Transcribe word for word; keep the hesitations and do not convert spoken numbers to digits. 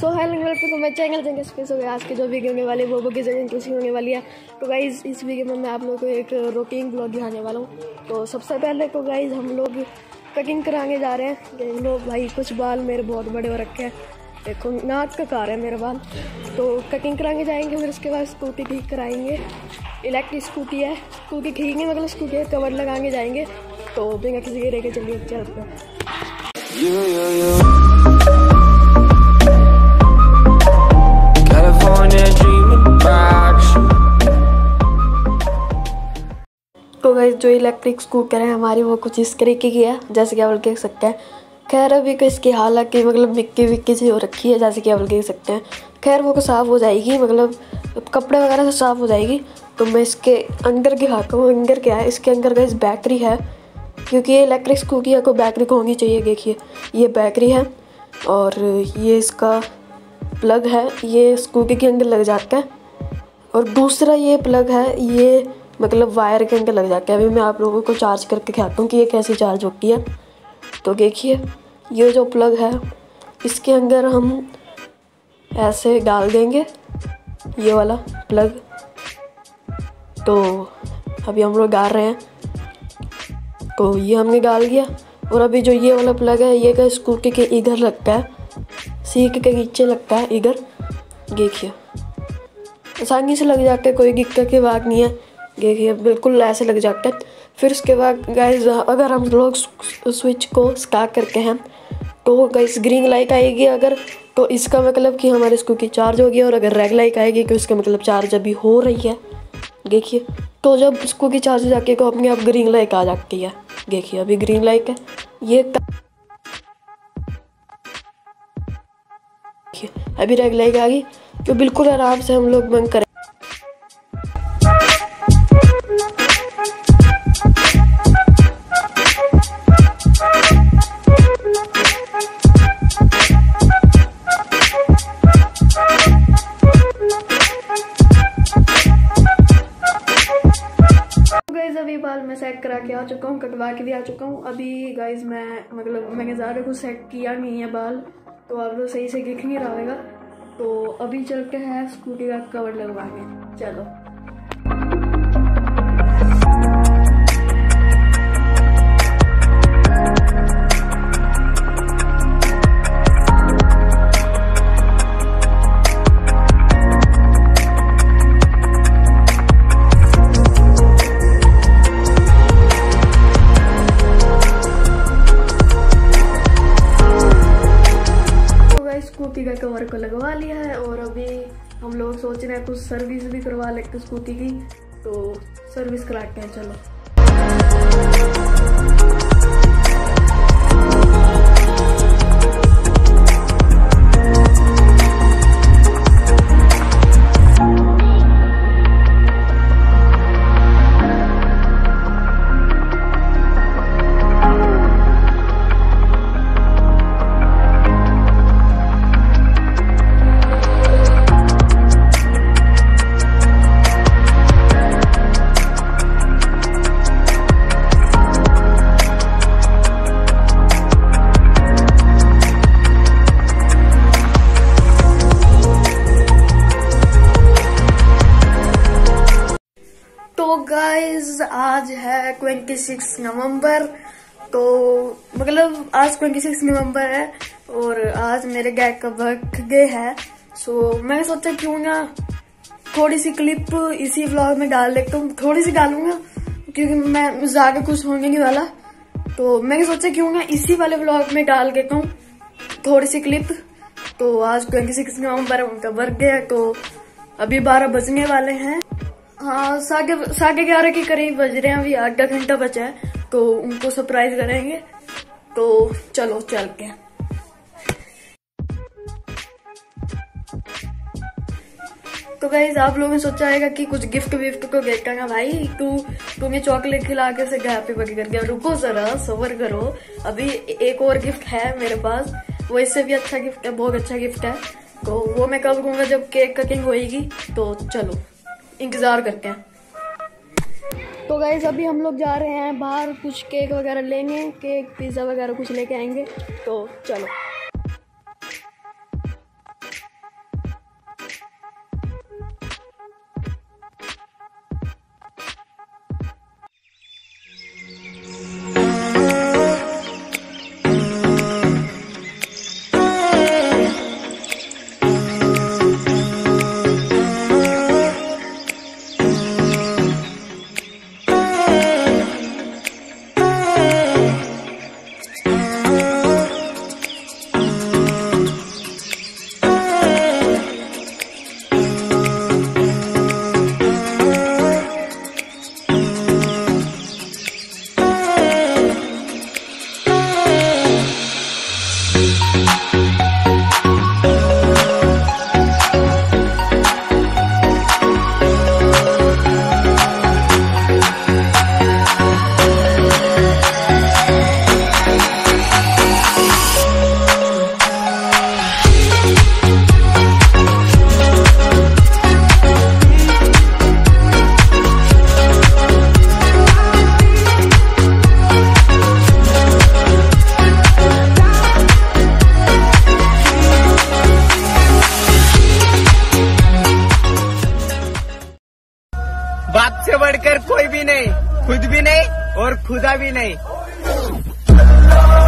So hello welcome to my channel Jang space. हो गया आज की जो वीडियो होने वाली है वो की जगह इंटरेस्टिंग होने वाली है। तो गाइज इस वीडियो में मैं आप लोगों को एक रूटीन ब्लॉग दिखाने वाला हूँ। तो सबसे पहले तो गाइज हम लोग कटिंग कराने जा रहे हैं। लोग भाई कुछ बाल मेरे बहुत बड़े हो रखे हैं, देखो नाक का कार है मेरे बाल। तो कटिंग कराने जाएंगे, फिर उसके बाद स्कूटी ठीक कराएंगे। इलेक्ट्रिक स्कूटी है, स्कूटी खींचेंगे मतलब स्कूटी कवर लगाने जाएंगे। तो बिना किसी के लेके चलिए चलते हैं। तो गाइस जो इलेक्ट्रिक स्कूटर है हमारी वो कुछ इस तरीके की है, जैसे कि आप लोग देख सकते हैं। खैर अभी को इसकी हालांकि मतलब मिक्की विक्की सी हो रखी है, जैसे कि आप लोग देख सकते हैं। खैर वो को साफ़ हो जाएगी, मतलब कपड़े वगैरह से साफ़ हो जाएगी। तो मैं इसके अंदर की हाथ हूँ, अंदर क्या है इसके अंदर गाइस बैटरी है, क्योंकि ये इलेक्ट्रिक स्कूटी है को बैटरी को होनी चाहिए। देखिए ये बैटरी है और ये इसका प्लग है, ये स्कूटी के अंदर लग जाता है। और दूसरा ये प्लग है, ये मतलब वायर के अंदर लग जाता है। अभी मैं आप लोगों को चार्ज करके दिखाता हूँ कि ये कैसे चार्ज होती है। तो देखिए ये जो प्लग है इसके अंदर हम ऐसे डाल देंगे ये वाला प्लग। तो अभी हम लोग डाल रहे हैं, तो ये हमने डाल दिया। और अभी जो ये वाला प्लग है ये का स्कूटी के इधर लगता है, सीट के नीचे लगता है इधर। देखिए आसानी से लग जाता है, कोई दिक्कत की बात नहीं है। देखिए बिल्कुल ऐसे लग जाता है। फिर उसके बाद गाइस अगर हम लोग स्विच को स्टार्ट करते हैं तो गाइस ग्रीन लाइट आएगी अगर, तो इसका मतलब कि हमारी स्कूटी चार्ज होगी। और अगर रेड लाइट आएगी तो इसका मतलब चार्ज अभी हो रही है। देखिए तो जब स्कूटी चार्ज हो जाती है तो अपने आप ग्रीन लाइट आ जाती है। देखिए अभी ग्रीन लाइट है, ये अभी रेड लाइट आ गई। तो बिल्कुल आराम से हम लोग बंद करें। अभी बाल मैं सेट करा के आ चुका हूँ, कटवा के भी आ चुका हूँ। अभी गाइज मैं मतलब मैंने ज़्यादा कुछ सेट किया नहीं है बाल, तो आप लोग सही से दिख नहीं रहा होगा। तो अभी चलते हैं स्कूटी का कवर लगवाने, चलो। स्कूटी का कवर को लगवा लिया है और अभी हम लोग सोच रहे हैं कुछ सर्विस भी करवा लेते स्कूटी की। तो सर्विस कराते हैं, चलो। तो गाइज आज है छब्बीस नवंबर, तो मतलब आज छब्बीस नवंबर है और आज मेरे गैग का बर्थडे है। सो मैंने सोचा क्यों ना थोड़ी सी क्लिप इसी व्लॉग में डाल लेता हूँ। थोड़ी सी डालूंगा क्योंकि मैं ज्यादा कुछ होने नहीं वाला। तो मैंने सोचा क्यों ना इसी वाले व्लॉग में डाल देता हूँ थोड़ी सी क्लिप। तो आज छब्बीस नवंबर है, उनका बर्थडे है। तो अभी बारह बजने वाले हैं, हाँ साढ़े साढ़े ग्यारह के करीब बज रहे हैं। अभी आधा घंटा बचा है तो उनको सरप्राइज करेंगे। तो चलो चलते हैं। तो गाइस आप लोगों ने सोचा है कि कुछ गिफ्ट विफ्ट को देखा भाई, तू तुम्हें चॉकलेट खिला के से हैप्पी बर्थडे कर गया। रुको जरा सबर करो, अभी एक और गिफ्ट है मेरे पास, वो इससे भी अच्छा गिफ्ट है, बहुत अच्छा गिफ्ट है। तो वो मैं कब दूंगा जब केक कटिंग होएगी। तो चलो इंतजार करते हैं। तो गाइस अभी हम लोग जा रहे हैं बाहर, कुछ केक वगैरह लेंगे, केक पिज्ज़ा वगैरह कुछ लेके आएंगे। तो चलो। और खुदा भी नहीं।